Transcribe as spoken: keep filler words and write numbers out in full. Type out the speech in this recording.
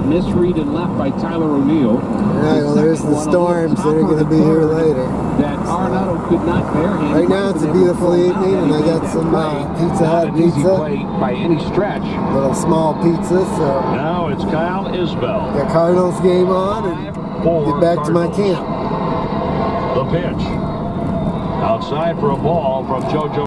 misread and left by Tyler O'Neill. Right, well, there's the storms that are going to be here later. That Arenado could not barehand. Right now it's a beautiful evening, and I got some uh, Pizza Hut pizza. By any stretch. Little small pizza, so. Now it's Kyle Isbell. Got Cardinals game on, and get back to my camp. The pitch. Outside for a ball from JoJo.